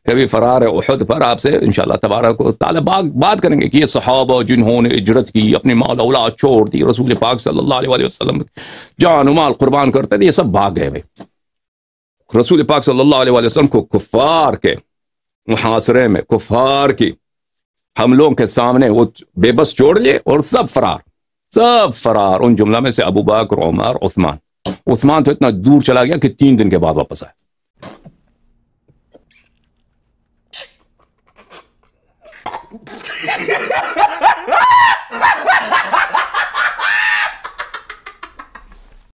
अभी फरार है उहद पर, आपसे इंशाअल्लाह तबारक व तआला बात करेंगे कि ये सहाबा जिन्होंने हिजरत की, अपनी माल औलाद छोड़ दी, रसूल पाक सल्लल्लाहु अलैहि वसल्लम जान माल कुर्बान करते थे, ये सब भाग गए भाई। रसूल पाक सल्लल्लाहु अलैहि वसल्लम को कुफ्फार के मुहासरे में, कुफ्फार की हमलों के सामने वो बेबस छोड़ लिए और सब फरार। उन जुमला में से अबू बकर, उमर, उस्मान तो इतना दूर चला गया कि 3 दिन के बाद वापस आया।